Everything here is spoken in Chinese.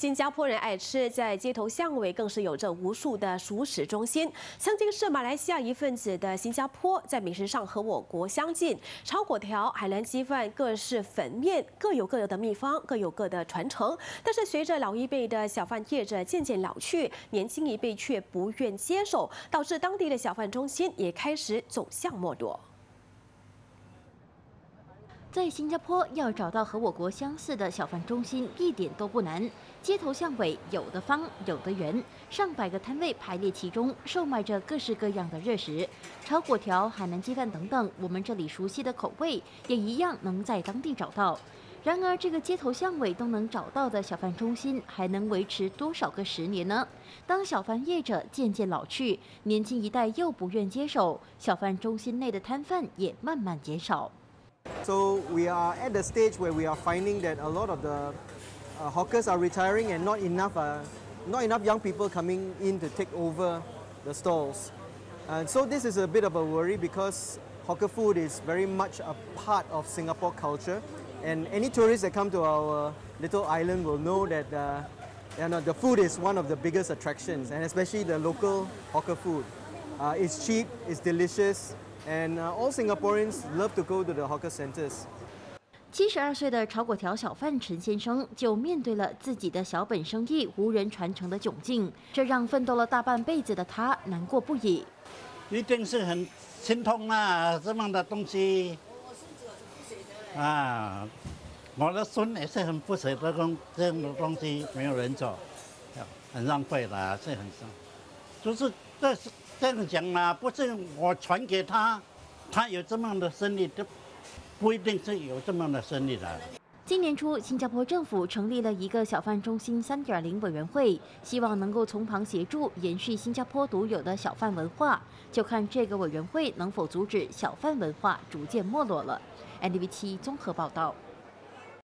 新加坡人爱吃，在街头巷尾更是有着无数的熟食中心。曾经是马来西亚一份子的新加坡，在美食上和我国相近，炒粿条、海南鸡饭各式粉面，各有各的秘方，各有各的传承。但是随着老一辈的小贩业者渐渐老去，年轻一辈却不愿接手，导致当地的小贩中心也开始走向没落。 在新加坡，要找到和我国相似的小贩中心一点都不难。街头巷尾有的方，有的圆，上百个摊位排列其中，售卖着各式各样的热食，炒粿条、海南鸡饭等等，我们这里熟悉的口味，也一样能在当地找到。然而，这个街头巷尾都能找到的小贩中心，还能维持多少个10年呢？当小贩业者渐渐老去，年轻一代又不愿接手，小贩中心内的摊贩也慢慢减少。 So we are at the stage where we are finding that a lot of the hawkers are retiring and not enough young people coming in to take over the stalls. And so this is a bit of a worry because hawker food is very much a part of Singapore culture, and any tourists that come to our little island will know that the food is one of the biggest attractions, and especially the local hawker food. It's cheap, it's delicious. And all Singaporeans love to go to the hawker centres. 72岁的炒粿条小贩陈先生就面对了自己的小本生意无人传承的窘境，这让奋斗了大半辈子的他难过不已。 一定是很心痛啊，这样的东西啊，我的孙也是很不舍得这样的东西没有人做，很浪费了，是很伤。就是这样讲嘛，不是我传给他，他有这么样的生意，都不一定是有这么样的生意的。 今年初，新加坡政府成立了一个小贩中心3.0委员会，希望能够从旁协助延续新加坡独有的小贩文化。就看这个委员会能否阻止小贩文化逐渐没落了。NTV7综合报道。